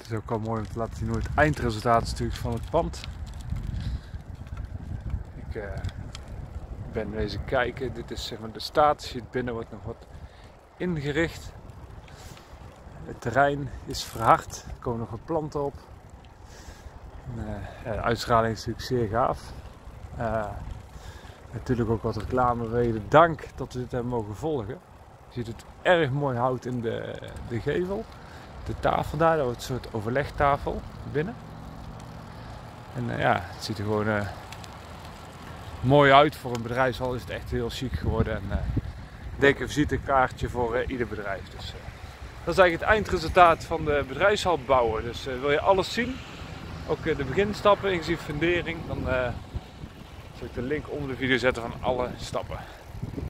Het is ook wel mooi om te laten zien hoe het eindresultaat is natuurlijk van het pand. Ik ben wezen kijken, dit is zeg maar de staat. Hier binnen wordt nog wat ingericht. Het terrein is verhard, er komen nog wat planten op. De uitstraling is natuurlijk zeer gaaf. Natuurlijk ook wat reclamereden. Dank dat we dit hebben mogen volgen. Je ziet het erg mooi hout in de gevel. De tafel daar, dat wordt een soort overlegtafel binnen. En het ziet er gewoon mooi uit. Voor een bedrijfshal is het echt heel chic geworden. En ik denk een visitekaartje voor ieder bedrijf. Dus, dat is eigenlijk het eindresultaat van de bedrijfshal bouwen. Dus wil je alles zien, ook de beginstappen inclusief fundering, dan zal ik de link onder de video zetten van alle stappen.